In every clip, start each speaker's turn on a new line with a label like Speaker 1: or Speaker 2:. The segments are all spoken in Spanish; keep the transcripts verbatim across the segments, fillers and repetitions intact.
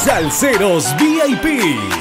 Speaker 1: Salseros V I P.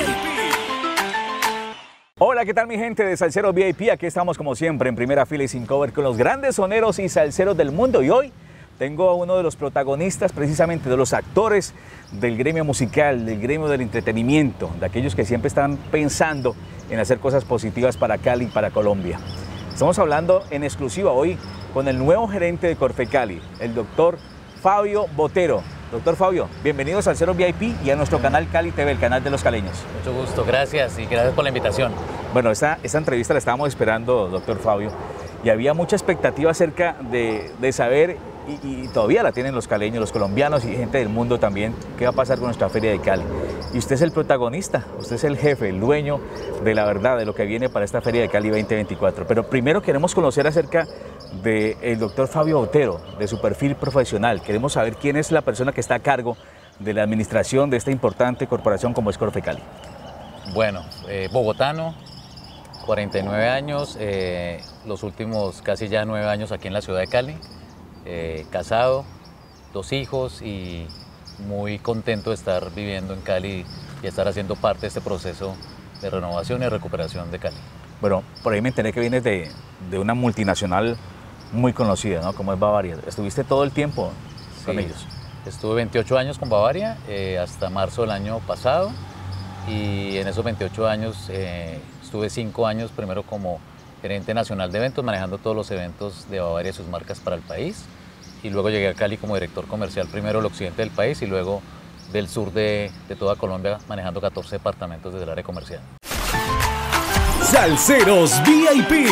Speaker 2: Hola, ¿qué tal mi gente de Salseros V I P? Aquí estamos como siempre en primera fila y sin cover con los grandes soneros y salseros del mundo. Y hoy tengo a uno de los protagonistas, precisamente de los actores del gremio musical, del gremio del entretenimiento, de aquellos que siempre están pensando en hacer cosas positivas para Cali y para Colombia. Estamos hablando en exclusiva hoy con el nuevo gerente de Corfecali, el doctor Fabio Botero. Doctor Fabio, bienvenido a Salseros V I P y a nuestro canal Cali T V, el canal de los caleños.
Speaker 3: Mucho gusto, gracias y gracias por la invitación.
Speaker 2: Bueno, esta, esta entrevista la estábamos esperando, doctor Fabio, y había mucha expectativa acerca de, de saber, y, y todavía la tienen los caleños, los colombianos y gente del mundo también, qué va a pasar con nuestra Feria de Cali. Y usted es el protagonista, usted es el jefe, el dueño de la verdad, de lo que viene para esta Feria de Cali veinte veinticuatro. Pero primero queremos conocer acerca del doctor Fabio Botero, de su perfil profesional. Queremos saber quién es la persona que está a cargo de la administración de esta importante corporación como es Corfecali.
Speaker 3: Bueno, eh, bogotano, cuarenta y nueve años, eh, los últimos casi ya nueve años aquí en la ciudad de Cali, eh, casado, dos hijos y muy contento de estar viviendo en Cali y estar haciendo parte de este proceso de renovación y recuperación de Cali.
Speaker 2: Bueno, por ahí me enteré que vienes de, de una multinacional muy conocida, ¿no? Como es Bavaria. ¿Estuviste todo el tiempo con
Speaker 3: Sí,
Speaker 2: ellos?
Speaker 3: Estuve veintiocho años con Bavaria eh, hasta marzo del año pasado y en esos veintiocho años eh, estuve cinco años primero como gerente nacional de eventos, manejando todos los eventos de Bavaria y sus marcas para el país, y luego llegué a Cali como director comercial, primero del occidente del país y luego del sur de, de toda Colombia, manejando catorce departamentos desde el área comercial.
Speaker 1: Salseros V I P.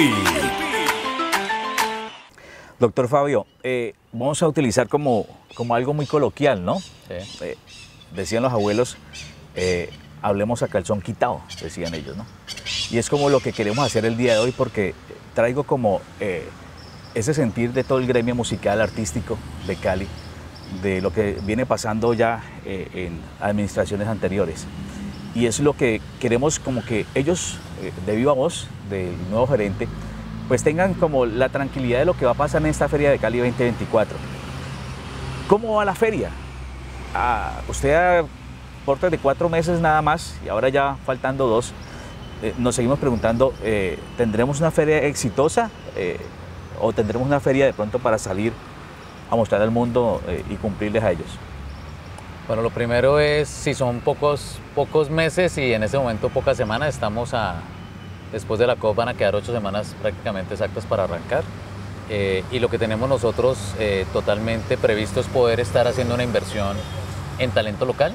Speaker 2: Doctor Fabio, eh, vamos a utilizar como, como algo muy coloquial, ¿no?
Speaker 3: Sí.
Speaker 2: Eh, decían los abuelos, eh, hablemos a calzón quitado, decían ellos, ¿no? Y es como lo que queremos hacer el día de hoy, porque traigo como eh, ese sentir de todo el gremio musical, artístico de Cali, de lo que viene pasando ya eh, en administraciones anteriores. Y es lo que queremos como que ellos, eh, de viva voz del nuevo gerente, pues tengan como la tranquilidad de lo que va a pasar en esta Feria de Cali veinte veinticuatro. ¿Cómo va la feria? Ah, usted a corte de cuatro meses nada más, y ahora ya faltando dos, eh, nos seguimos preguntando, eh, ¿tendremos una feria exitosa eh, o tendremos una feria de pronto para salir a mostrar al mundo eh, y cumplirles a ellos?
Speaker 3: Bueno, lo primero es, si son pocos, pocos meses y en ese momento pocas semanas, estamos a, después de la COP van a quedar ocho semanas prácticamente exactas para arrancar. Eh, y lo que tenemos nosotros eh, totalmente previsto es poder estar haciendo una inversión en talento local,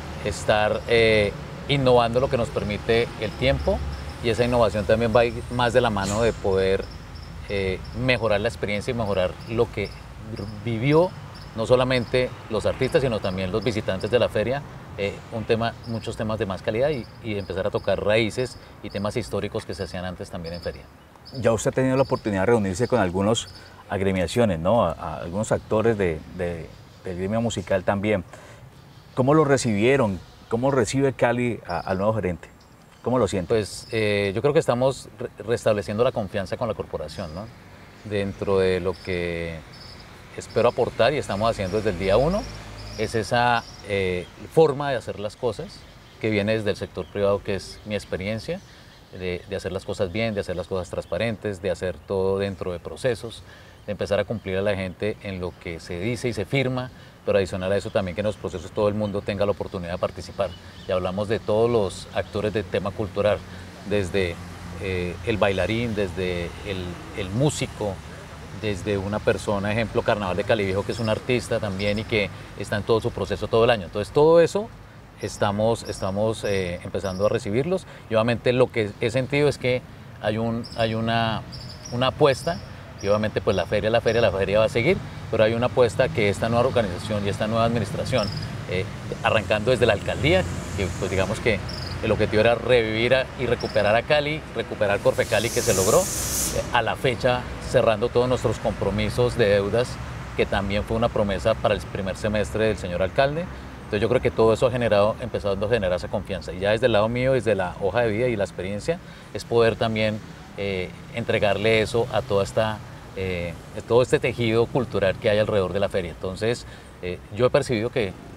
Speaker 3: estar eh, innovando lo que nos permite el tiempo, y esa innovación también va a ir más de la mano de poder eh, mejorar la experiencia y mejorar lo que vivió no solamente los artistas, sino también los visitantes de la feria, eh, un tema, muchos temas de más calidad y, y empezar a tocar raíces y temas históricos que se hacían antes también en feria.
Speaker 2: Ya usted ha tenido la oportunidad de reunirse con algunas agremiaciones, ¿no? A, a algunos actores de, de, del gremio musical también. ¿Cómo lo recibieron? ¿Cómo recibe Cali a, al nuevo gerente? ¿Cómo lo siente?
Speaker 3: Pues eh, yo creo que estamos re restableciendo la confianza con la corporación, ¿no? Dentro de lo que espero aportar y estamos haciendo desde el día uno, es esa eh, forma de hacer las cosas que viene desde el sector privado, que es mi experiencia, de, de hacer las cosas bien, de hacer las cosas transparentes, de hacer todo dentro de procesos, de empezar a cumplir a la gente en lo que se dice y se firma, pero adicional a eso también que en los procesos todo el mundo tenga la oportunidad de participar. Y hablamos de todos los actores del tema cultural, desde eh, el bailarín, desde el, el músico, desde una persona, ejemplo, Carnaval de Cali Viejo, que es un artista también y que está en todo su proceso todo el año. Entonces todo eso estamos, estamos eh, empezando a recibirlos, y obviamente lo que he sentido es que hay, un, hay una, una apuesta, y obviamente pues la feria, la feria, la feria va a seguir, pero hay una apuesta que esta nueva organización y esta nueva administración, eh, arrancando desde la alcaldía, que pues digamos que el objetivo era revivir a, y recuperar a Cali, recuperar Corfecali, que se logró, eh, a la fecha cerrando todos nuestros compromisos de deudas, que también fue una promesa para el primer semestre del señor alcalde. Entonces yo creo que todo eso ha generado, empezado a generar esa confianza. Y ya desde el lado mío, desde la hoja de vida y la experiencia, es poder también eh, entregarle eso a toda esta, eh, todo este tejido cultural que hay alrededor de la feria. Entonces eh, yo he percibido que,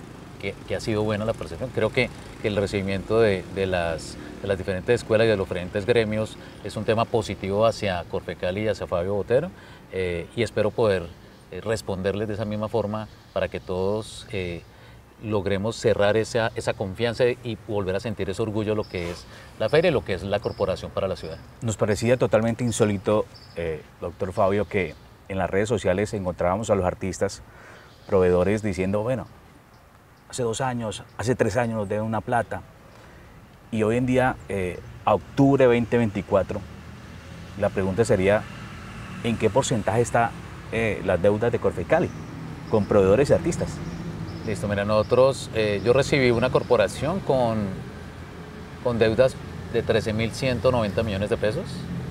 Speaker 3: que, que ha sido buena la percepción. Creo que, que el recibimiento de, de, las, de las diferentes escuelas y de los diferentes gremios es un tema positivo hacia Corfecali y hacia Fabio Botero, eh, y espero poder eh, responderles de esa misma forma para que todos eh, logremos cerrar esa, esa confianza y volver a sentir ese orgullo de lo que es la feria y lo que es la corporación para la ciudad.
Speaker 2: Nos parecía totalmente insólito, eh, doctor Fabio, que en las redes sociales encontrábamos a los artistas, proveedores diciendo, bueno, hace dos años, hace tres años nos deben una plata, y hoy en día, eh, a octubre veinte veinticuatro, la pregunta sería, ¿en qué porcentaje está eh, las deudas de Corfecali con proveedores y artistas?
Speaker 3: Listo, mira, nosotros, eh, yo recibí una corporación con, con deudas de trece mil ciento noventa millones de pesos.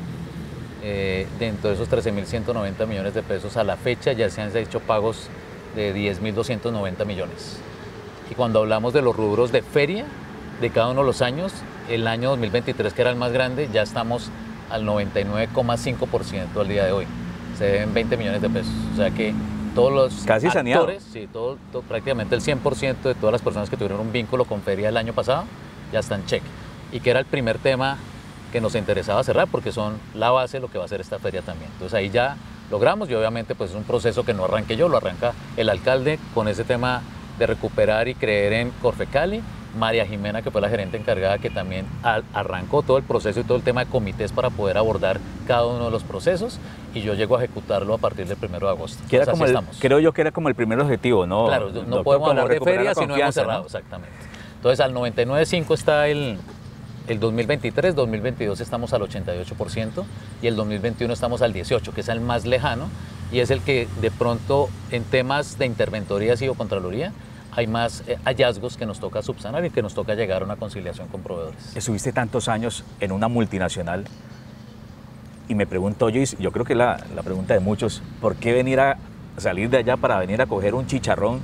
Speaker 3: Eh, dentro de esos trece mil ciento noventa millones de pesos a la fecha ya se han hecho pagos de diez mil doscientos noventa millones. Y cuando hablamos de los rubros de feria de cada uno de los años, el año dos mil veintitrés, que era el más grande, ya estamos al noventa y nueve coma cinco por ciento al día de hoy. Se deben veinte millones de pesos. O sea que todos los
Speaker 2: Casi
Speaker 3: actores, sí, todo, todo, prácticamente el cien por ciento de todas las personas que tuvieron un vínculo con feria el año pasado ya están check. Y que era el primer tema que nos interesaba cerrar, porque son la base de lo que va a ser esta feria también. Entonces ahí ya logramos, y obviamente pues es un proceso que no arranque yo, lo arranca el alcalde con ese tema de recuperar y creer en Corfecali. María Jimena, que fue la gerente encargada, que también arrancó todo el proceso y todo el tema de comités para poder abordar cada uno de los procesos, y yo llego a ejecutarlo a partir del primero de agosto.
Speaker 2: Que era
Speaker 3: Entonces,
Speaker 2: como el,
Speaker 3: estamos.
Speaker 2: creo yo que era como el primer objetivo, ¿no?
Speaker 3: Claro, no
Speaker 2: doctor,
Speaker 3: podemos hablar de
Speaker 2: recuperar
Speaker 3: feria
Speaker 2: la
Speaker 3: si no hemos cerrado,
Speaker 2: ¿no?
Speaker 3: exactamente. Entonces al noventa y nueve punto cinco está el, el dos mil veintitrés, dos mil veintidós estamos al ochenta y ocho por ciento y el dos mil veintiuno estamos al dieciocho por ciento, que es el más lejano y es el que de pronto en temas de interventorías y o contraloría hay más eh, hallazgos que nos toca subsanar y que nos toca llegar a una conciliación con proveedores.
Speaker 2: Estuviste tantos años en una multinacional y me pregunto yo, y yo creo que la, la pregunta de muchos, ¿por qué venir a salir de allá para venir a coger un chicharrón?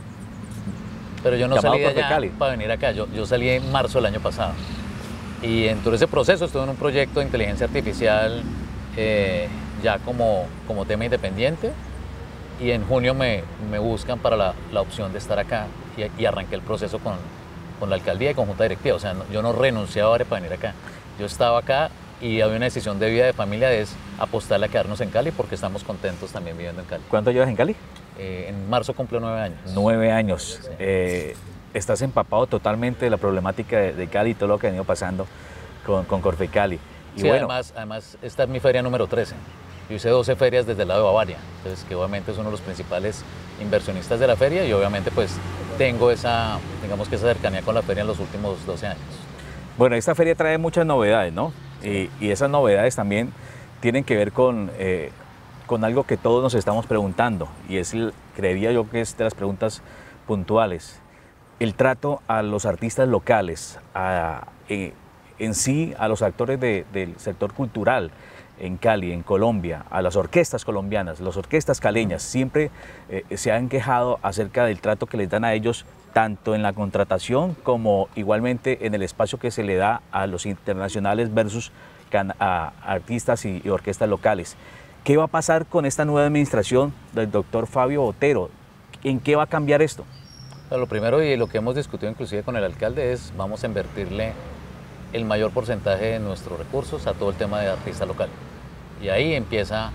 Speaker 3: Pero yo no salí de allá
Speaker 2: Corfecali
Speaker 3: para venir acá, yo, yo salí en marzo del año pasado. Y en todo ese proceso estuve en un proyecto de inteligencia artificial eh, ya como, como tema independiente, y en junio me, me buscan para la, la opción de estar acá y, y arranqué el proceso con, con la alcaldía y con junta directiva. O sea, no, yo no renunciaba para venir acá. Yo estaba acá y había una decisión de vida de familia de es apostarle a quedarnos en Cali porque estamos contentos también viviendo en Cali.
Speaker 2: ¿Cuánto llevas en Cali?
Speaker 3: Eh, en marzo cumplo nueve años.
Speaker 2: Nueve años.
Speaker 3: Sí.
Speaker 2: Eh, estás empapado totalmente de la problemática de, de Cali y todo lo que ha venido pasando con, con Corfecali. Y
Speaker 3: sí,
Speaker 2: bueno,
Speaker 3: además, además, esta es mi feria número trece. Yo hice doce ferias desde el lado de Bavaria, entonces que obviamente es uno de los principales inversionistas de la feria y obviamente pues tengo esa, digamos que esa cercanía con la feria en los últimos doce años.
Speaker 2: Bueno, esta feria trae muchas novedades, ¿no? Y, y esas novedades también tienen que ver con, eh, con algo que todos nos estamos preguntando y es, el, creería yo que es de las preguntas puntuales, el trato a los artistas locales, a, eh, en sí a los actores de, del sector cultural en Cali, en Colombia, a las orquestas colombianas, las orquestas caleñas, siempre eh, se han quejado acerca del trato que les dan a ellos, tanto en la contratación como igualmente en el espacio que se le da a los internacionales versus can, a artistas y, y orquestas locales. ¿Qué va a pasar con esta nueva administración del doctor Fabio Botero? ¿En qué va a cambiar esto?
Speaker 3: Lo primero y lo que hemos discutido inclusive con el alcalde es vamos a invertirle el mayor porcentaje de nuestros recursos a todo el tema de artista local. Y ahí empieza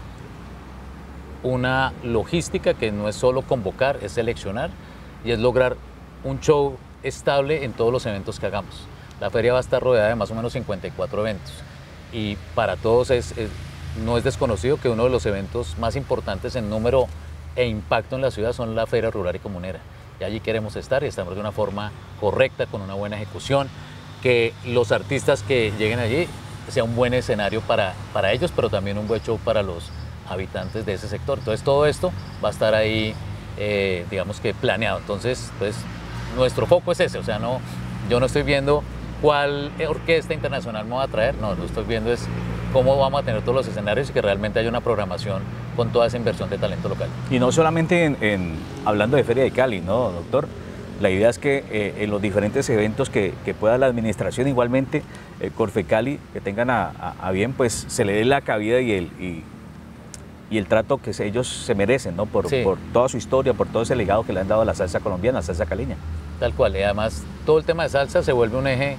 Speaker 3: una logística que no es solo convocar, es seleccionar y es lograr un show estable en todos los eventos que hagamos. La feria va a estar rodeada de más o menos cincuenta y cuatro eventos y para todos es, es, no es desconocido que uno de los eventos más importantes en número e impacto en la ciudad son la Feria Rural y Comunera. Y allí queremos estar y estamos de una forma correcta, con una buena ejecución, que los artistas que lleguen allí sea un buen escenario para, para ellos, pero también un buen show para los habitantes de ese sector. Entonces todo esto va a estar ahí, eh, digamos que planeado. Entonces, pues, nuestro foco es ese, o sea, no, yo no estoy viendo cuál orquesta internacional me va a traer, no, lo que estoy viendo es cómo vamos a tener todos los escenarios y que realmente haya una programación con toda esa inversión de talento local.
Speaker 2: Y no solamente en, en, hablando de Feria de Cali, ¿no, doctor? La idea es que eh, en los diferentes eventos que, que pueda la administración, igualmente eh, Corfecali, que tengan a, a, a bien, pues se le dé la cabida y el, y, y el trato que se, ellos se merecen, ¿no? Por,
Speaker 3: sí.
Speaker 2: por toda su historia, por todo ese legado que le han dado a la salsa colombiana, la salsa caleña.
Speaker 3: Tal cual, y además todo el tema de salsa se vuelve un eje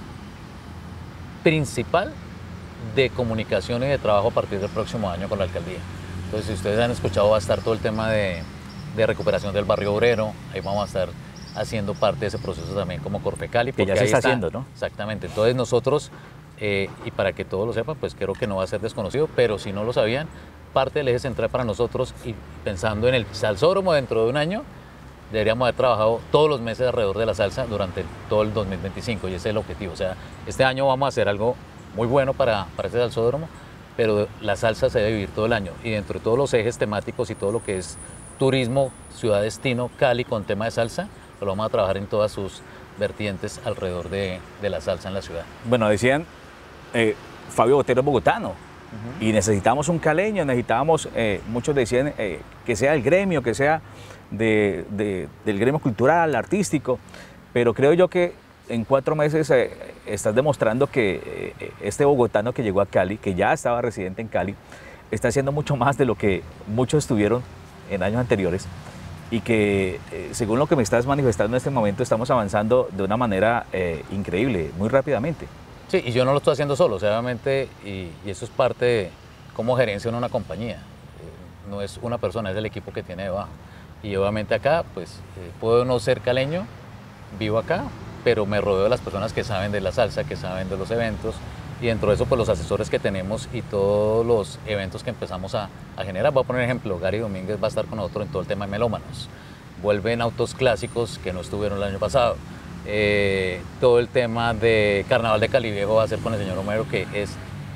Speaker 3: principal de comunicación y de trabajo a partir del próximo año con la alcaldía. Entonces, si ustedes han escuchado, va a estar todo el tema de, de recuperación del barrio obrero, ahí vamos a estar haciendo parte de ese proceso también como Corfecali.
Speaker 2: Que ya se
Speaker 3: ahí
Speaker 2: está haciendo, ¿no?
Speaker 3: Exactamente, entonces nosotros, eh, y para que todos lo sepan, pues creo que no va a ser desconocido, pero si no lo sabían, parte del eje central para nosotros, y pensando en el salsódromo dentro de un año, deberíamos haber trabajado todos los meses alrededor de la salsa durante todo el dos mil veinticinco, y ese es el objetivo. O sea, este año vamos a hacer algo muy bueno para, para ese salsódromo, pero la salsa se debe vivir todo el año, y dentro de todos los ejes temáticos y todo lo que es turismo, ciudad-destino, Cali con tema de salsa, lo vamos a trabajar en todas sus vertientes alrededor de, de la salsa en la ciudad.
Speaker 2: Bueno, decían, eh, Fabio Botero es bogotano, uh-huh. y necesitamos un caleño, necesitábamos, eh, muchos decían, eh, que sea el gremio, que sea de, de, del gremio cultural, artístico, pero creo yo que en cuatro meses eh, estás demostrando que eh, este bogotano que llegó a Cali, que ya estaba residente en Cali, está haciendo mucho más de lo que muchos estuvieron en años anteriores, y que eh, según lo que me estás manifestando en este momento estamos avanzando de una manera eh, increíble, muy rápidamente.
Speaker 3: Sí, y yo no lo estoy haciendo solo, o sea, obviamente, y, y eso es parte de cómo gerencia en una compañía. Eh, no es una persona, es el equipo que tiene debajo. Y obviamente acá, pues, eh, puedo no ser caleño, vivo acá, pero me rodeo de las personas que saben de la salsa, que saben de los eventos, y dentro de eso, pues, los asesores que tenemos y todos los eventos que empezamos a, a generar. Voy a poner ejemplo, Gary Domínguez va a estar con nosotros en todo el tema de melómanos. Vuelven autos clásicos que no estuvieron el año pasado. Eh, todo el tema de Carnaval de Cali Viejo va a ser con el señor Homero, que es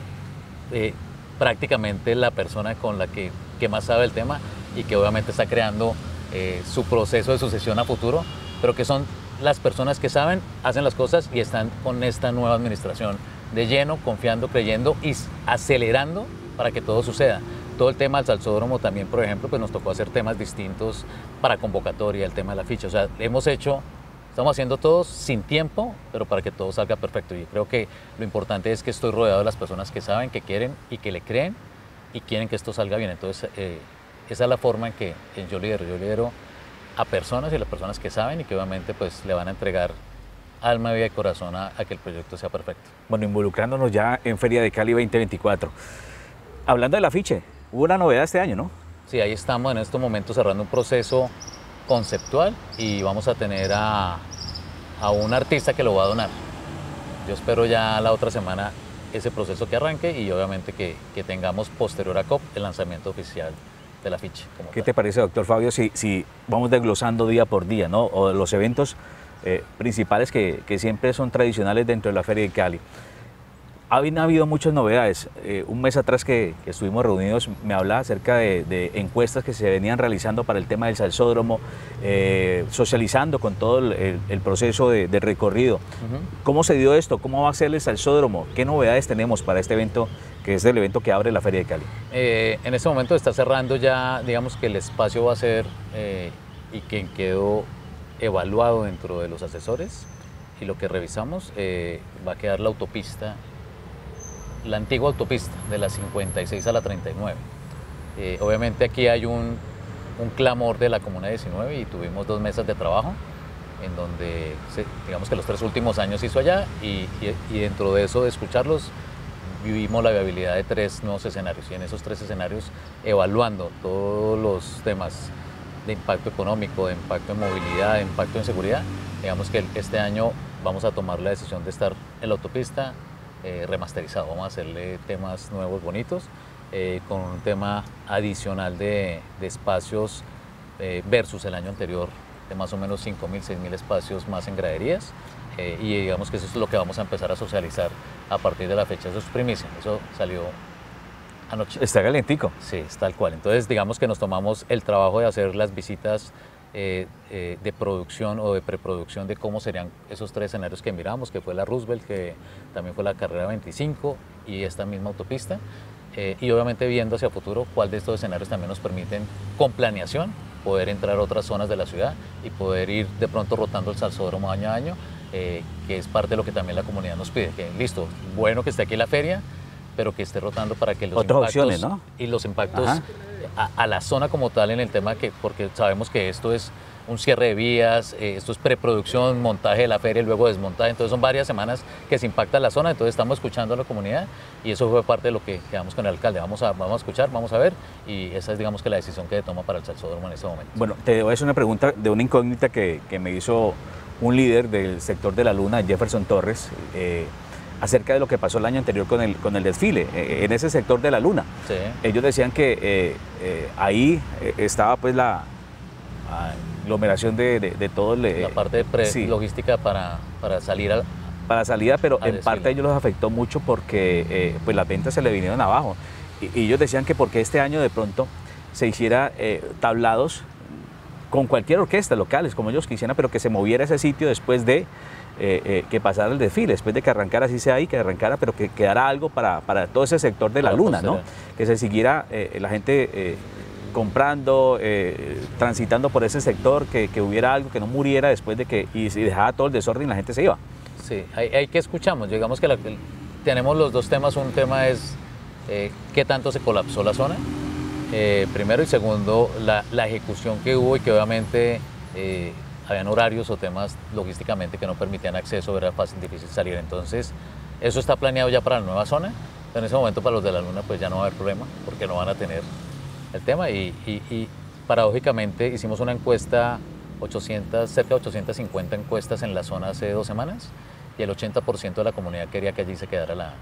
Speaker 3: eh, prácticamente la persona con la que, que más sabe el tema y que obviamente está creando eh, su proceso de sucesión a futuro, pero que son las personas que saben, hacen las cosas y están con esta nueva administración de lleno, confiando, creyendo y acelerando para que todo suceda. Todo el tema del salsódromo también, por ejemplo, pues nos tocó hacer temas distintos para convocatoria, el tema de la ficha. O sea, hemos hecho, estamos haciendo todo sin tiempo, pero para que todo salga perfecto. Y creo que lo importante es que estoy rodeado de las personas que saben, que quieren y que le creen y quieren que esto salga bien. Entonces, eh, esa es la forma en que, en yo lidero. Yo lidero a personas y a las personas que saben y que obviamente pues le van a entregar alma, vida y corazón a, a que el proyecto sea perfecto.
Speaker 2: Bueno, involucrándonos ya en Feria de Cali veinte veinticuatro. Hablando del afiche, hubo una novedad este año, ¿no?
Speaker 3: Sí, ahí estamos en estos momentos cerrando un proceso conceptual y vamos a tener a, a un artista que lo va a donar. Yo espero ya la otra semana ese proceso que arranque y obviamente que, que tengamos posterior a COP el lanzamiento oficial del afiche. Como
Speaker 2: ¿Qué
Speaker 3: tal.
Speaker 2: te parece, doctor Fabio, si, si vamos desglosando día por día, ¿no? O los eventos eh, principales que, que siempre son tradicionales dentro de la Feria de Cali? Ha habido muchas novedades. Eh, un mes atrás que, que estuvimos reunidos me hablaba acerca de, de encuestas que se venían realizando para el tema del salsódromo, eh, socializando con todo el, el, el proceso de, de recorrido. Uh-huh. ¿Cómo se dio esto? ¿Cómo va a ser el salsódromo? ¿Qué novedades tenemos para este evento, que es el evento que abre la Feria de Cali?
Speaker 3: Eh, en este momento está cerrando ya, digamos que el espacio va a ser, eh, y quien quedó evaluado dentro de los asesores, y lo que revisamos, eh, va a quedar la autopista, la antigua autopista de la cincuenta y seis a la treinta y nueve. Eh, obviamente aquí hay un, un clamor de la Comuna diecinueve y tuvimos dos mesas de trabajo en donde se, digamos que los tres últimos años hizo allá y, y, y dentro de eso de escucharlos vivimos la viabilidad de tres nuevos escenarios y en esos tres escenarios evaluando todos los temas de impacto económico, de impacto en movilidad, de impacto en seguridad. Digamos que este año vamos a tomar la decisión de estar en la autopista Eh, remasterizado, vamos a hacerle temas nuevos, bonitos, eh, con un tema adicional de, de espacios eh, versus el año anterior, de más o menos cinco mil, seis mil espacios más en graderías, eh, y digamos que eso es lo que vamos a empezar a socializar a partir de la fecha. Eso es primicia, eso salió anoche.
Speaker 2: Está calentico.
Speaker 3: Sí, es tal cual. Entonces digamos que nos tomamos el trabajo de hacer las visitas Eh, eh, de producción o de preproducción de cómo serían esos tres escenarios que miramos, que fue la Roosevelt, que también fue la carrera veinticinco y esta misma autopista, eh, y obviamente viendo hacia futuro cuál de estos escenarios también nos permiten con planeación poder entrar a otras zonas de la ciudad y poder ir de pronto rotando el salsódromo año a año, eh, que es parte de lo que también la comunidad nos pide, que listo, bueno que esté aquí la feria, pero que esté rotando para que los
Speaker 2: Otras
Speaker 3: impactos
Speaker 2: opciones, ¿no?
Speaker 3: y los impactos
Speaker 2: Ajá.
Speaker 3: A, a la zona como tal en el tema, que porque sabemos que esto es un cierre de vías, eh, esto es preproducción, montaje de la feria y luego desmontaje, entonces son varias semanas que se impacta la zona, entonces estamos escuchando a la comunidad y eso fue parte de lo que quedamos con el alcalde, vamos a, vamos a escuchar, vamos a ver y esa es digamos que la decisión que toma para el Salsódromo en este momento.
Speaker 2: Bueno, te voy a hacer una pregunta de una incógnita que, que me hizo un líder del sector de la Luna, Jefferson Torres, eh, acerca de lo que pasó el año anterior con el, con el desfile, eh, en ese sector de la Luna.
Speaker 3: Sí.
Speaker 2: Ellos decían que eh, eh, ahí eh, estaba pues la aglomeración de, de, de todo el...
Speaker 3: La parte de pre
Speaker 2: sí,
Speaker 3: logística para, para salir a...
Speaker 2: para salida, pero en
Speaker 3: desfile.
Speaker 2: parte a ellos los afectó mucho porque eh, pues las ventas se le vinieron abajo. Y, y ellos decían que porque este año de pronto se hiciera eh, tablados con cualquier orquesta locales, como ellos quisieran, pero que se moviera ese sitio después de eh, eh, que pasara el desfile, después de que arrancara, así sea ahí, que arrancara, pero que quedara algo para, para todo ese sector de la Luna, ¿no? Que se siguiera eh, la gente eh, comprando, eh, transitando por ese sector, que, que hubiera algo, que no muriera después de que, y si dejaba todo el desorden, la gente se iba.
Speaker 3: Sí, hay, hay que escuchamos, digamos que la, el, tenemos los dos temas, un tema es eh, qué tanto se colapsó la zona, eh, primero, y segundo, la, la ejecución que hubo y que obviamente eh, habían horarios o temas logísticamente que no permitían acceso, era fácil, difícil salir, entonces eso está planeado ya para la nueva zona, en ese momento para los de la Luna pues ya no va a haber problema, porque no van a tener el tema y, y, y paradójicamente hicimos una encuesta, ochocientas, cerca de ochocientas cincuenta encuestas en la zona hace dos semanas y el ochenta por ciento de la comunidad quería que allí se quedara la,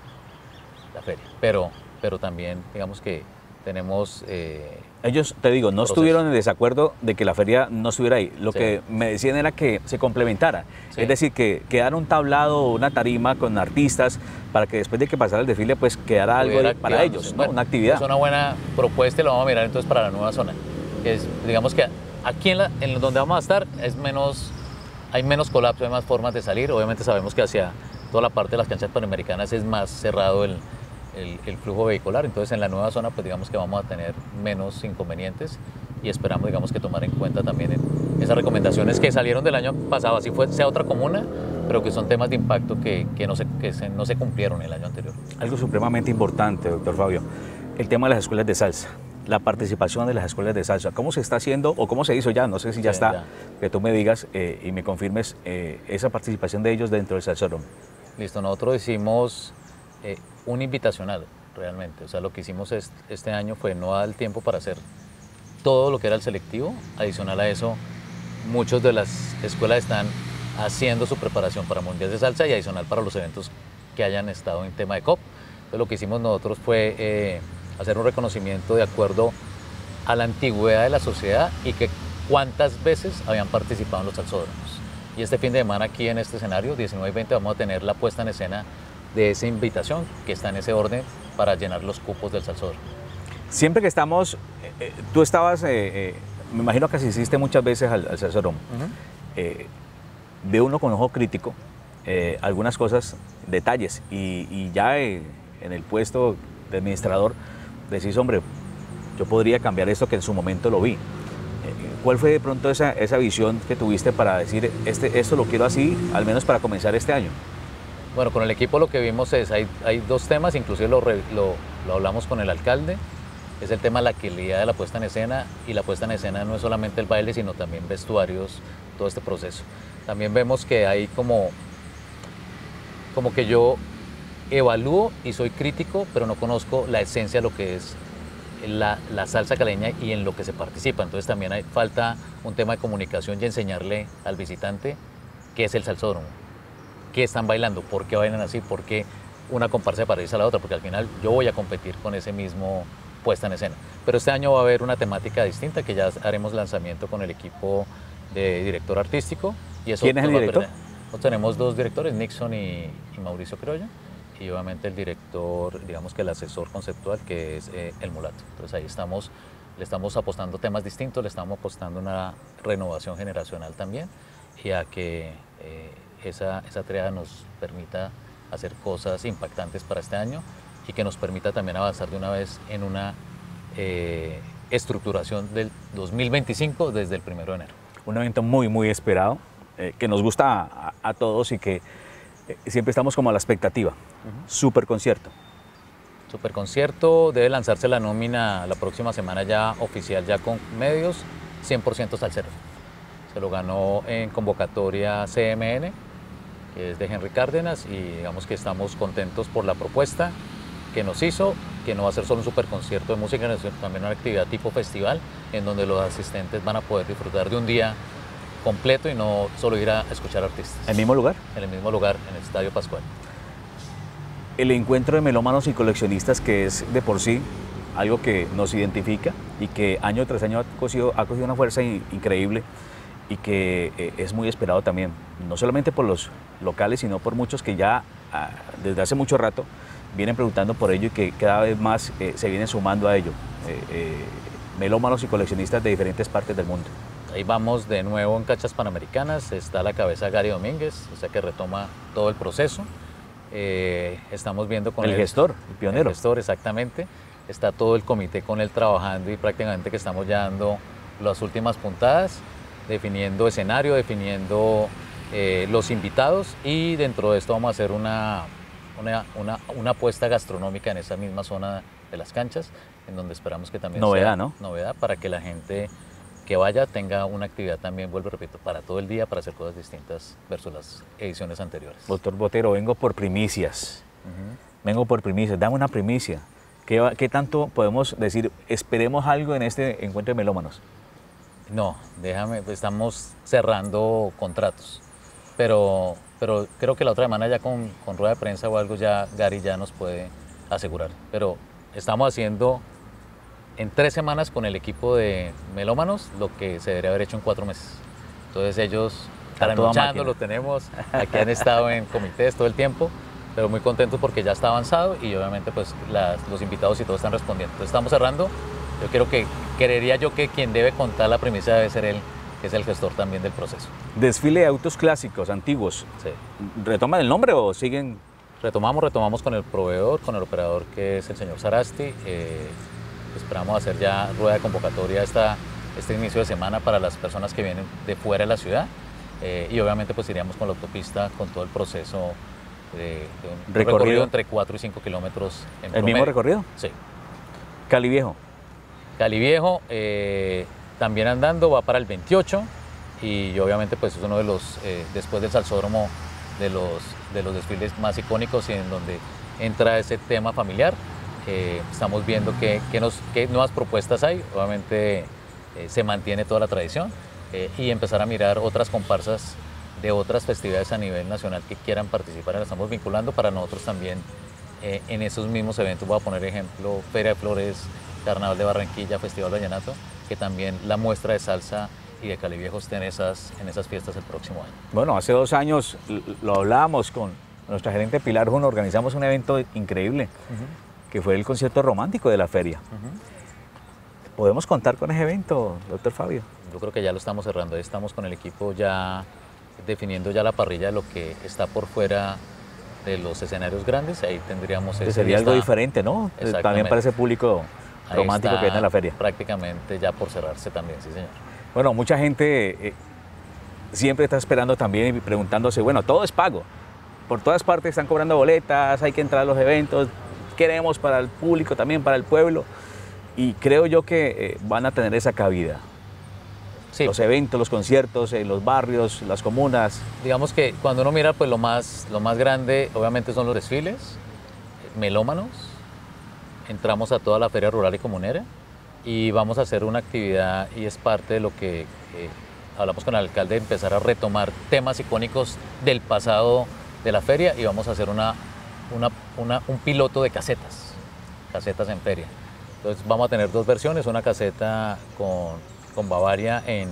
Speaker 3: la feria, pero, pero también digamos que tenemos... Eh,
Speaker 2: Ellos, te digo, no
Speaker 3: proceso.
Speaker 2: estuvieron en desacuerdo de que la feria no estuviera ahí. Lo
Speaker 3: Sí.
Speaker 2: que me decían era que se complementara.
Speaker 3: Sí.
Speaker 2: Es decir, que quedara un tablado o una tarima con artistas para que después de que pasara el desfile, pues quedara algo
Speaker 3: pudiera
Speaker 2: para
Speaker 3: quedarnos.
Speaker 2: ellos, ¿no?
Speaker 3: Bueno,
Speaker 2: Una actividad.
Speaker 3: Es una buena propuesta y lo vamos a mirar entonces para la nueva zona. Que es, digamos que aquí en, la, en donde vamos a estar es menos, hay menos colapso, hay más formas de salir. Obviamente sabemos que hacia toda la parte de las canchas panamericanas es más cerrado el, el, el flujo vehicular. Entonces en la nueva zona pues digamos que vamos a tener menos inconvenientes y esperamos digamos que tomar en cuenta también en esas recomendaciones que salieron del año pasado, así fue, sea otra comuna, pero que son temas de impacto que, que, no, se, que se, no se cumplieron el año anterior.
Speaker 2: Algo supremamente importante, doctor Fabio, el tema de las escuelas de salsa, la participación de las escuelas de salsa. ¿Cómo se está haciendo o cómo se hizo ya? No sé si ya
Speaker 3: Sí,
Speaker 2: está,
Speaker 3: ya.
Speaker 2: que tú me digas eh, y me confirmes eh, esa participación de ellos dentro del Salsódromo.
Speaker 3: Listo, nosotros hicimos eh, un invitacional realmente, o sea, lo que hicimos es, este año fue no dar el tiempo para hacer todo lo que era el selectivo, adicional a eso, muchas de las escuelas están haciendo su preparación para Mundial de Salsa y adicional para los eventos que hayan estado en tema de C O P. Entonces lo que hicimos nosotros fue eh, hacer un reconocimiento de acuerdo a la antigüedad de la sociedad y que cuántas veces habían participado en los salsódromos. Y este fin de semana aquí en este escenario, diecinueve y veinte, vamos a tener la puesta en escena de esa invitación que está en ese orden para llenar los cupos del salsódromo.
Speaker 2: Siempre que estamos, eh, eh, tú estabas, eh, eh, me imagino que asististe muchas veces al, al Salsódromo.
Speaker 3: Uh-huh.
Speaker 2: eh, ve uno con ojo crítico eh, algunas cosas, detalles, y, y ya eh, en el puesto de administrador decís, hombre, yo podría cambiar esto que en su momento lo vi. Eh, ¿Cuál fue de pronto esa, esa visión que tuviste para decir, este, esto lo quiero así, al menos para comenzar este año?
Speaker 3: Bueno, con el equipo lo que vimos es, hay, hay dos temas, inclusive lo, lo, lo hablamos con el alcalde, es el tema de la calidad de la puesta en escena, y la puesta en escena no es solamente el baile, sino también vestuarios, todo este proceso. También vemos que hay como, como que yo evalúo y soy crítico, pero no conozco la esencia de lo que es la, la salsa caleña y en lo que se participa. Entonces también hay falta un tema de comunicación y enseñarle al visitante qué es el salsódromo, qué están bailando, por qué bailan así, por qué una comparsa se parece a la otra, porque al final yo voy a competir con ese mismo puesta en escena. Pero este año va a haber una temática distinta, que ya haremos lanzamiento con el equipo de director artístico. Y eso
Speaker 2: ¿Quién es el director?
Speaker 3: Nosotros tenemos dos directores, Nixon y, y Mauricio Criollo, y obviamente el director, digamos que el asesor conceptual, que es eh, el Mulato. Entonces ahí estamos, le estamos apostando temas distintos, le estamos apostando una renovación generacional también, y a que eh, esa, esa triada nos permita hacer cosas impactantes para este año y que nos permita también avanzar de una vez en una eh, estructuración del dos mil veinticinco desde el primero de enero.
Speaker 2: Un evento muy, muy esperado, eh, que nos gusta a, a todos y que eh, siempre estamos como a la expectativa. Uh-huh. Super concierto.
Speaker 3: Super concierto, debe lanzarse la nómina la próxima semana ya oficial, ya con medios, cien por ciento salsero. se lo ganó en convocatoria C M N, que es de Henry Cárdenas, y digamos que estamos contentos por la propuesta que nos hizo, que no va a ser solo un super concierto de música, sino también una actividad tipo festival, en donde los asistentes van a poder disfrutar de un día completo y no solo ir a escuchar artistas.
Speaker 2: ¿En el mismo lugar?
Speaker 3: En el mismo lugar, en el Estadio Pascual.
Speaker 2: El encuentro de melómanos y coleccionistas, que es de por sí algo que nos identifica y que año tras año ha cogido, ha cogido una fuerza in, increíble y que eh, es muy esperado también, no solamente por los locales, sino por muchos que ya ah, desde hace mucho rato vienen preguntando por ello y que cada vez más eh, se vienen sumando a ello, eh, eh, melómanos y coleccionistas de diferentes partes del mundo.
Speaker 3: Ahí vamos de nuevo en Cachas Panamericanas, está la cabeza Gary Domínguez, o sea que retoma todo el proceso. Eh, estamos viendo con
Speaker 2: el, el gestor, el pionero.
Speaker 3: El gestor, exactamente. Está todo el comité con él trabajando y prácticamente que estamos ya dando las últimas puntadas, definiendo escenario, definiendo eh, los invitados, y dentro de esto vamos a hacer una, una, una, una apuesta gastronómica en esa misma zona de las canchas, en donde esperamos que también
Speaker 2: novedad,
Speaker 3: sea
Speaker 2: ¿no?
Speaker 3: novedad para que la gente que vaya tenga una actividad también, vuelvo y repito, para todo el día, para hacer cosas distintas versus las ediciones anteriores.
Speaker 2: Doctor Botero, vengo por primicias, uh-huh. vengo por primicias, dame una primicia. ¿Qué, ¿Qué tanto podemos decir, esperemos algo en este encuentro de melómanos?
Speaker 3: No, déjame, estamos cerrando contratos, pero, pero creo que la otra semana ya con, con rueda de prensa o algo ya Gary ya nos puede asegurar, pero estamos haciendo en tres semanas con el equipo de melómanos lo que se debería haber hecho en cuatro meses. Entonces ellos están luchando, lo tenemos, aquí han estado en comités todo el tiempo, pero muy contentos porque ya está avanzado y obviamente pues las, los invitados y todos están respondiendo. Entonces estamos cerrando. Yo creo que, creería yo que quien debe contar la premisa debe ser él, que es el gestor también del proceso.
Speaker 2: Desfile de autos clásicos, antiguos.
Speaker 3: Sí.
Speaker 2: ¿Retoman el nombre o siguen?
Speaker 3: Retomamos, retomamos con el proveedor, con el operador que es el señor Sarasti. Eh, esperamos hacer ya rueda de convocatoria esta, este inicio de semana para las personas que vienen de fuera de la ciudad. Eh, y obviamente pues iríamos con la autopista con todo el proceso de, de un recorrido. recorrido entre cuatro y cinco kilómetros en
Speaker 2: ¿El
Speaker 3: promedio.
Speaker 2: mismo recorrido?
Speaker 3: Sí.
Speaker 2: Cali Viejo.
Speaker 3: Cali Viejo, eh, también andando, va para el veintiocho y obviamente pues es uno de los, eh, después del Salsódromo, de los, de los desfiles más icónicos y en donde entra ese tema familiar. Eh, estamos viendo qué, qué, nos, qué nuevas propuestas hay, obviamente eh, se mantiene toda la tradición eh, y empezar a mirar otras comparsas de otras festividades a nivel nacional que quieran participar. La estamos vinculando para nosotros también eh, en esos mismos eventos. Voy a poner ejemplo, Feria de Flores, Carnaval de Barranquilla, Festival Vallenato, que también la muestra de salsa y de Cali Viejo esté en esas, en esas fiestas el próximo año.
Speaker 2: Bueno, hace dos años lo hablábamos con nuestra gerente Pilar Juno, organizamos un evento increíble, uh-huh. que fue el concierto romántico de la feria. Uh-huh. ¿Podemos contar con ese evento, doctor Fabio?
Speaker 3: Yo creo que ya lo estamos cerrando, estamos con el equipo ya definiendo ya la parrilla de lo que está por fuera de los escenarios grandes, ahí tendríamos...
Speaker 2: Ese sería algo diferente, ¿no? También para ese público romántico que viene a la feria.
Speaker 3: Prácticamente ya por cerrarse también, sí señor.
Speaker 2: Bueno, mucha gente eh, siempre está esperando también y preguntándose, bueno, todo es pago, por todas partes están cobrando boletas, hay que entrar a los eventos, queremos para el público también, para el pueblo, y creo yo que eh, van a tener esa cabida. Sí. Los eventos, los conciertos, en los barrios, las comunas.
Speaker 3: Digamos que cuando uno mira, pues lo más, lo más grande obviamente son los desfiles, melómanos, entramos a toda la feria rural y comunera y vamos a hacer una actividad y es parte de lo que eh, hablamos con el alcalde, de empezar a retomar temas icónicos del pasado de la feria y vamos a hacer una, una, una, un piloto de casetas, casetas en feria. Entonces vamos a tener dos versiones, una caseta con, con Bavaria en,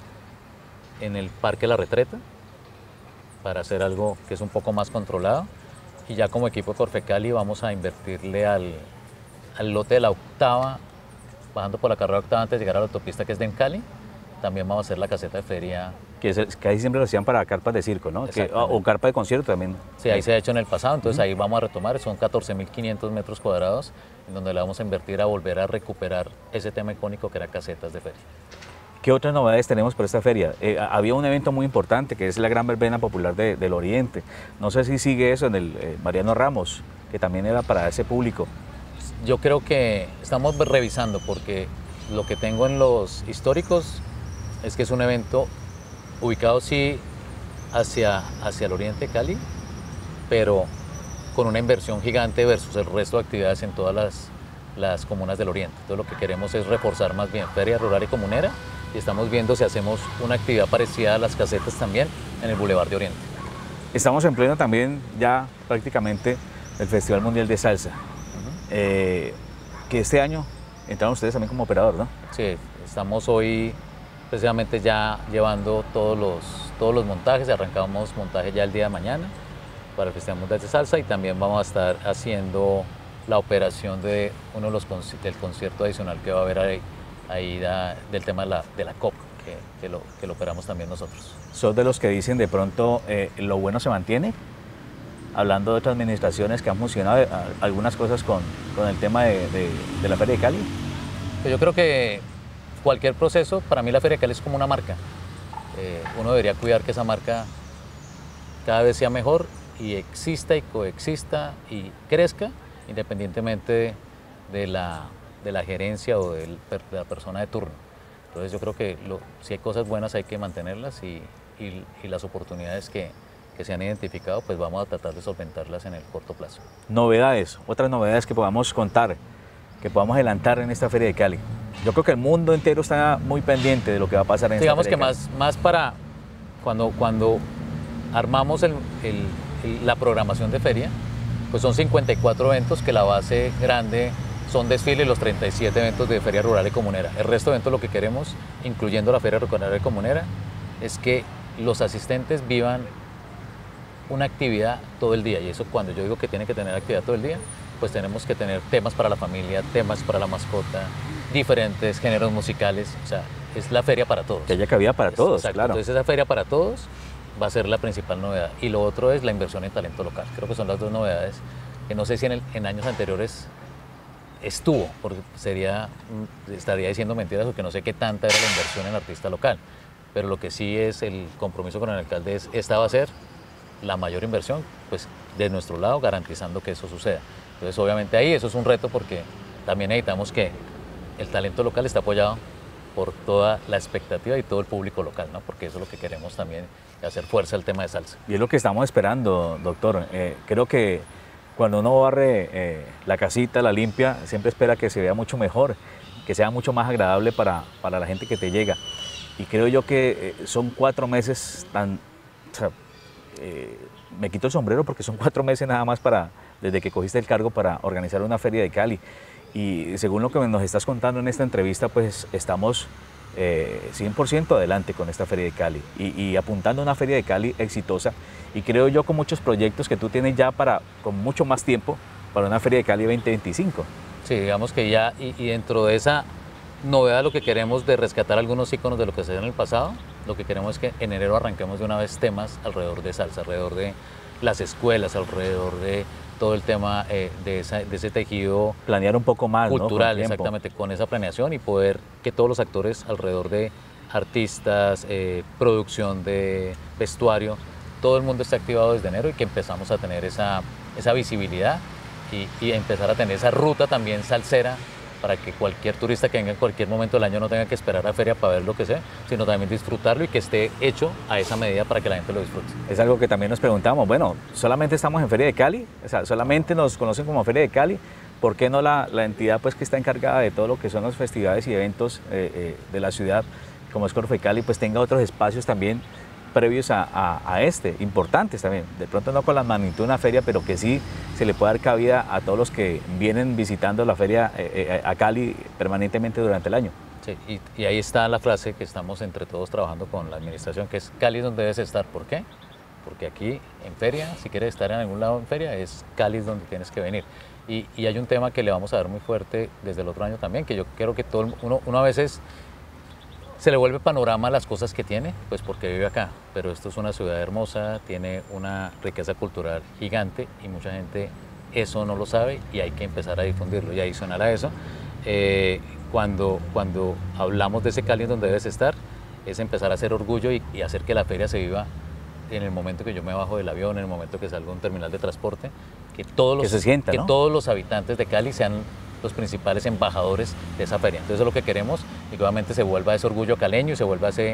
Speaker 3: en el Parque La Retreta, para hacer algo que es un poco más controlado, y ya como equipo de Corfecali vamos a invertirle al, al lote de la octava, bajando por la carrera octava antes de llegar a la autopista que es de en Cali, también vamos a hacer la caseta de feria.
Speaker 2: Que es, casi siempre lo hacían para carpas de circo, ¿no? Que, o carpa de concierto también.
Speaker 3: Sí, ahí se ha hecho en el pasado, entonces uh-huh. ahí vamos a retomar, son catorce mil quinientos metros cuadrados, en donde le vamos a invertir a volver a recuperar ese tema icónico que era casetas de feria.
Speaker 2: ¿Qué otras novedades tenemos para esta feria? Eh, había un evento muy importante que es la Gran Verbena Popular de, del Oriente. No sé si sigue eso en el eh, Mariano Ramos, que también era para ese público.
Speaker 3: Yo creo que estamos revisando porque lo que tengo en los históricos es que es un evento ubicado sí hacia, hacia el oriente de Cali, pero con una inversión gigante versus el resto de actividades en todas las, las comunas del oriente. Entonces lo que queremos es reforzar más bien feria rural y comunera, y estamos viendo si hacemos una actividad parecida a las casetas también en el Boulevard de Oriente.
Speaker 2: Estamos en pleno también ya prácticamente el Festival Mundial de Salsa, uh-huh. eh, que este año entraron ustedes también como operador, ¿no?
Speaker 3: Sí, estamos hoy precisamente ya llevando todos los, todos los montajes, arrancamos montaje ya el día de mañana para el Festival Mundial de Salsa, y también vamos a estar haciendo la operación de uno de los del concierto adicional que va a haber ahí, ahí da, del tema de la, de la C O P, que, que, lo, que lo operamos también nosotros.
Speaker 2: ¿Sos de los que dicen de pronto eh, lo bueno se mantiene? Hablando de otras administraciones que han funcionado, algunas cosas con, con el tema de, de, de la Feria de Cali.
Speaker 3: Yo creo que cualquier proceso, para mí la Feria de Cali es como una marca. Eh, uno debería cuidar que esa marca cada vez sea mejor y exista y coexista y crezca, independientemente de la, de la gerencia o de la persona de turno. Entonces yo creo que lo, si hay cosas buenas hay que mantenerlas, y, y, y las oportunidades que, que se han identificado, pues vamos a tratar de solventarlas en el corto plazo.
Speaker 2: Novedades, otras novedades que podamos contar, que podamos adelantar en esta Feria de Cali. Yo creo que el mundo entero está muy pendiente de lo que va a pasar en
Speaker 3: Digamos
Speaker 2: esta Feria
Speaker 3: que
Speaker 2: de Cali.
Speaker 3: más, más para cuando, cuando armamos el, el, el, la programación de feria, pues son cincuenta y cuatro eventos, que la base grande son desfiles, los treinta y siete eventos de Feria Rural y Comunera. El resto de eventos, lo que queremos, incluyendo la Feria Rural y Comunera, es que los asistentes vivan una actividad todo el día. Y eso, cuando yo digo que tiene que tener actividad todo el día, pues tenemos que tener temas para la familia, temas para la mascota, diferentes géneros musicales. O sea, es la feria para todos.
Speaker 2: Que haya cabida para todos,
Speaker 3: Exacto.
Speaker 2: claro.
Speaker 3: Entonces esa feria para todos va a ser la principal novedad. Y lo otro es la inversión en talento local. Creo que son las dos novedades que no sé si en, el, en años anteriores estuvo, porque sería, estaría diciendo mentiras, porque no sé qué tanta era la inversión en artista local. Pero lo que sí es el compromiso con el alcalde es, esta va a ser la mayor inversión, pues de nuestro lado, garantizando que eso suceda. Entonces obviamente ahí eso es un reto, porque también necesitamos que el talento local esté apoyado por toda la expectativa y todo el público local, ¿no? Porque eso es lo que queremos también, hacer fuerza al tema de salsa.
Speaker 2: Y es lo que estamos esperando, doctor. Eh, creo que cuando uno barre eh, la casita, la limpia, siempre espera que se vea mucho mejor, que sea mucho más agradable para, para la gente que te llega. Y creo yo que eh, son cuatro meses tan... O sea, eh, me quito el sombrero porque son cuatro meses nada más para, desde que cogiste el cargo, para organizar una Feria de Cali. Y según lo que nos estás contando en esta entrevista, pues estamos eh, cien por ciento adelante con esta Feria de Cali y, y apuntando a una Feria de Cali exitosa, y creo yo con muchos proyectos que tú tienes ya para, con mucho más tiempo, para una Feria de Cali veinte veinticinco.
Speaker 3: Sí, digamos que ya, y, y dentro de esa novedad, lo que queremos de rescatar algunos íconos de lo que se dio en el pasado, lo que queremos es que en enero arranquemos de una vez temas alrededor de salsa, alrededor de las escuelas, alrededor de todo el tema eh, de, esa, de ese tejido
Speaker 2: planear un poco más,
Speaker 3: cultural,
Speaker 2: ¿no? Con
Speaker 3: exactamente, con esa planeación, y poder que todos los actores alrededor de artistas, eh, producción de vestuario, todo el mundo esté activado desde enero, y que empezamos a tener esa, esa visibilidad y, y empezar a tener esa ruta también salsera, para que cualquier turista que venga en cualquier momento del año no tenga que esperar a feria para ver lo que sea, sino también disfrutarlo, y que esté hecho a esa medida para que la gente lo disfrute.
Speaker 2: Es algo que también nos preguntamos, bueno, solamente estamos en Feria de Cali, o sea, solamente nos conocen como Feria de Cali, ¿por qué no la, la entidad pues que está encargada de todo lo que son los festivales y eventos eh, eh, de la ciudad, como es Corfecali, pues tenga otros espacios también previos a, a, a este, importantes también, de pronto no con la magnitud de una feria, pero que sí se le puede dar cabida a todos los que vienen visitando la feria eh, eh, a Cali permanentemente durante el año.
Speaker 3: Sí, y, y ahí está la frase que estamos entre todos trabajando con la administración, que es Cali es donde debes estar. ¿Por qué? Porque aquí en feria, si quieres estar en algún lado en feria, es Cali es donde tienes que venir. Y, y hay un tema que le vamos a dar muy fuerte desde el otro año también, que yo creo que todo el, uno, uno a veces se le vuelve panorama a las cosas que tiene, pues porque vive acá, pero esto es una ciudad hermosa, tiene una riqueza cultural gigante, y mucha gente eso no lo sabe, y hay que empezar a difundirlo. Y adicional a eso, eh, cuando, cuando hablamos de ese Cali donde debes estar, es empezar a hacer orgullo y, y hacer que la feria se viva en el momento que yo me bajo del avión, en el momento que salgo a un terminal de transporte, que todos los,
Speaker 2: que se sienta,
Speaker 3: que
Speaker 2: ¿no?
Speaker 3: todos los habitantes de Cali sean los principales embajadores de esa feria. Entonces eso es lo que queremos, y que obviamente se vuelva ese orgullo caleño y se vuelva ese,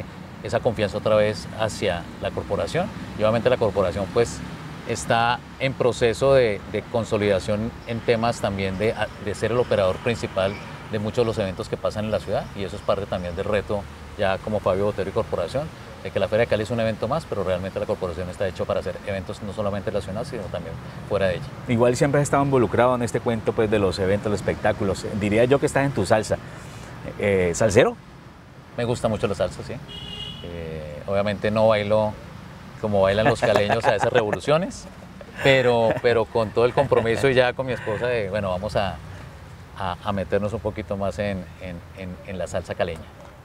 Speaker 3: esa confianza otra vez hacia la corporación. Y obviamente la corporación pues está en proceso de, de consolidación en temas también de, de ser el operador principal de muchos de los eventos que pasan en la ciudad, y eso es parte también del reto ya como Fabio Botero y corporación, de que la Feria de Cali es un evento más, pero realmente la corporación está hecho para hacer eventos no solamente en la ciudad, sino también fuera de ella.
Speaker 2: Igual siempre has estado involucrado en este cuento pues, de los eventos, los espectáculos. Diría yo que estás en tu salsa. Eh, ¿Salsero?
Speaker 3: Me gusta mucho la salsa, sí. Eh, obviamente no bailo como bailan los caleños a esas revoluciones, pero, pero con todo el compromiso y ya con mi esposa de, bueno, vamos a, a, a meternos un poquito más en, en, en, en la salsa caleña.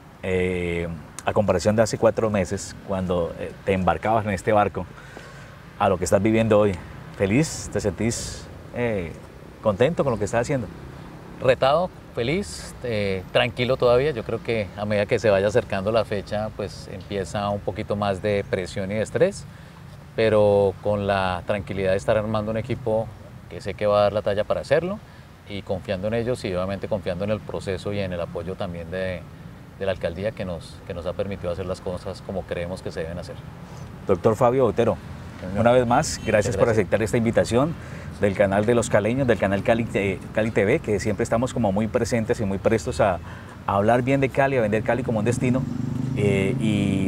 Speaker 2: Eh, a comparación de hace cuatro meses, cuando eh, te embarcabas en este barco, a lo que estás viviendo hoy, ¿feliz? ¿Te sentís eh, contento con lo que estás haciendo?
Speaker 3: Retado, feliz, eh, tranquilo todavía. Yo creo que a medida que se vaya acercando la fecha, pues empieza un poquito más de presión y de estrés, pero con la tranquilidad de estar armando un equipo que sé que va a dar la talla para hacerlo, y confiando en ellos y obviamente confiando en el proceso y en el apoyo también de, de la alcaldía que nos, que nos ha permitido hacer las cosas como creemos que se deben hacer.
Speaker 2: Doctor Fabio Botero, una vez más, gracias, gracias por aceptar esta invitación del canal de los caleños, del canal Cali, Cali T V, que siempre estamos como muy presentes y muy prestos a, a hablar bien de Cali, a vender Cali como un destino. Eh, y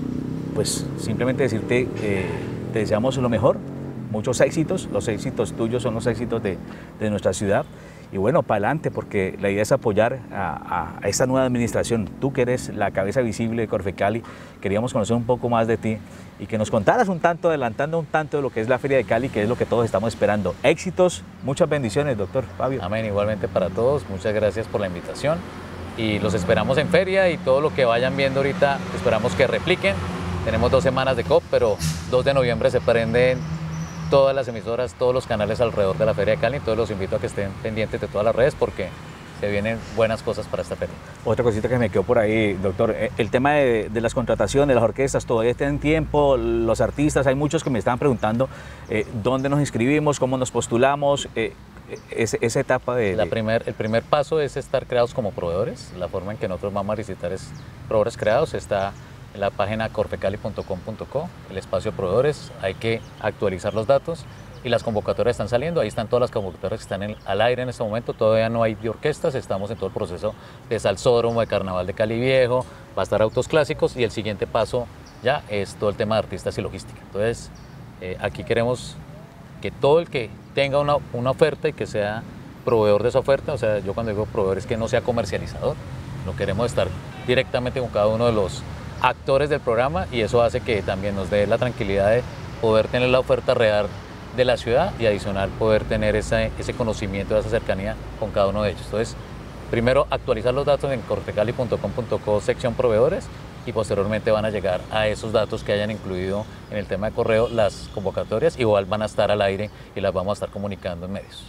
Speaker 2: pues simplemente decirte, eh, te deseamos lo mejor, muchos éxitos, los éxitos tuyos son los éxitos de, de nuestra ciudad. Y bueno, para adelante, porque la idea es apoyar a, a esta nueva administración. Tú que eres la cabeza visible de Corfecali, queríamos conocer un poco más de ti y que nos contaras un tanto, adelantando un tanto de lo que es la Feria de Cali, que es lo que todos estamos esperando. Éxitos, muchas bendiciones, doctor Fabio.
Speaker 3: Amén, igualmente para todos. Muchas gracias por la invitación y los esperamos en feria, y todo lo que vayan viendo ahorita esperamos que repliquen. Tenemos dos semanas de C O P, pero dos de noviembre se prenden todas las emisoras, todos los canales alrededor de la Feria de Cali. Entonces los invito a que estén pendientes de todas las redes porque se vienen buenas cosas para esta feria.
Speaker 2: Otra cosita que me quedó por ahí, doctor, el tema de, de las contrataciones, de las orquestas, todavía tienen tiempo, los artistas, hay muchos que me estaban preguntando eh, dónde nos inscribimos, cómo nos postulamos, eh, ese, esa etapa de...
Speaker 3: La primer, el primer paso es estar creados como proveedores. La forma en que nosotros vamos a licitar es proveedores creados, está en la página corfecali punto com punto co, el espacio proveedores. Hay que actualizar los datos y las convocatorias están saliendo. Ahí están todas las convocatorias que están en, al aire en este momento. Todavía no hay de orquestas, estamos en todo el proceso de salsódromo, de carnaval de Cali Viejo, va a estar autos clásicos, y el siguiente paso ya es todo el tema de artistas y logística. Entonces eh, aquí queremos que todo el que tenga una, una oferta y que sea proveedor de esa oferta, o sea, yo cuando digo proveedor es que no sea comercializador, no queremos estar directamente con cada uno de los actores del programa, y eso hace que también nos dé la tranquilidad de poder tener la oferta real de la ciudad y adicional poder tener ese, ese conocimiento, esa cercanía con cada uno de ellos. Entonces, primero actualizar los datos en corfecali punto com punto co sección proveedores, y posteriormente van a llegar a esos datos que hayan incluido en el tema de correo las convocatorias. Igual van a estar al aire y las vamos a estar comunicando en medios.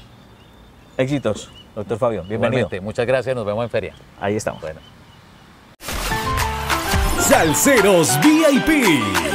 Speaker 2: Éxitos, doctor Fabio, bienvenido.
Speaker 3: Igualmente, muchas gracias, nos vemos en feria.
Speaker 2: Ahí estamos.
Speaker 3: Bueno.
Speaker 1: Salseros V I P.